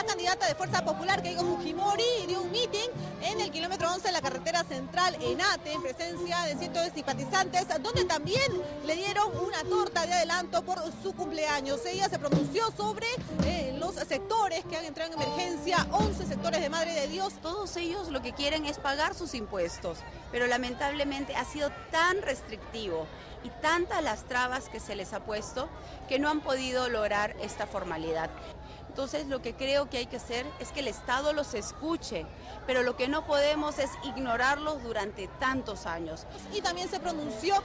la candidata de Fuerza Popular, Keiko Fujimori, dio un meeting en el kilómetro 11 de la carretera central Enate, en presencia de cientos de simpatizantes, donde también le dieron una torta de adelanto por su cumpleaños. Ella se pronunció sobre los sectores que han entrado en emergencia, 11 sectores de Madre de Dios. Todos ellos lo que quieren es pagar sus impuestos, pero lamentablemente ha sido tan restrictivo y tantas las trabas que se les ha puesto que no han podido lograr esta formalidad. Entonces lo que creo que hay que hacer es que el Estado los escuche, pero lo que no podemos es ignorarlos durante tantos años. Y también se pronunció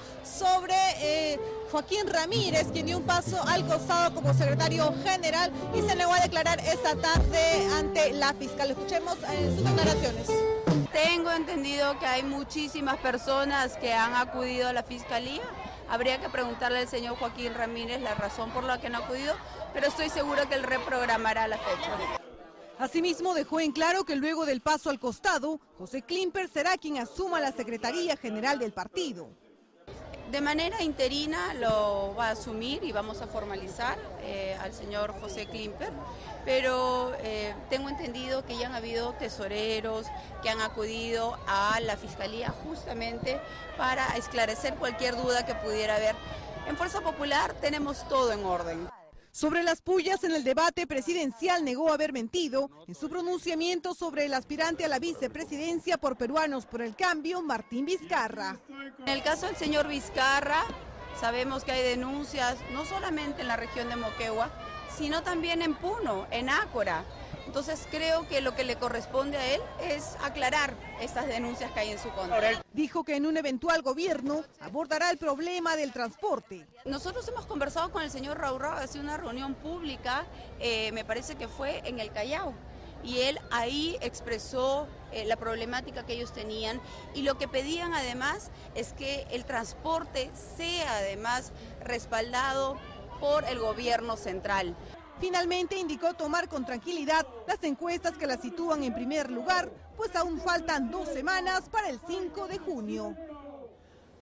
sobre Joaquín Ramírez, quien dio un paso al costado como secretario general y se negó a declarar esta tarde ante la fiscal. Escuchemos sus declaraciones. Tengo entendido que hay muchísimas personas que han acudido a la fiscalía. Habría que preguntarle al señor Joaquín Ramírez la razón por la que no ha acudido, pero estoy seguro que él reprogramará la fecha. Asimismo, dejó en claro que luego del paso al costado, José Klimper será quien asuma la Secretaría General del partido. De manera interina lo va a asumir y vamos a formalizar al señor José Klimper, pero tengo entendido que ya han habido tesoreros que han acudido a la Fiscalía justamente para esclarecer cualquier duda que pudiera haber. En Fuerza Popular tenemos todo en orden. Sobre las pullas en el debate presidencial negó haber mentido en su pronunciamiento sobre el aspirante a la vicepresidencia por Peruanos por el Cambio, Martín Vizcarra. En el caso del señor Vizcarra, sabemos que hay denuncias no solamente en la región de Moquegua, sino también en Puno, en Ácora. Entonces creo que lo que le corresponde a él es aclarar estas denuncias que hay en su contra. Dijo que en un eventual gobierno abordará el problema del transporte. Nosotros hemos conversado con el señor Raúl Rao, hace una reunión pública, me parece que fue en el Callao, y él ahí expresó la problemática que ellos tenían y lo que pedían además es que el transporte sea además respaldado por el gobierno central. Finalmente indicó tomar con tranquilidad las encuestas que la sitúan en primer lugar, pues aún faltan 2 semanas para el 5 de junio.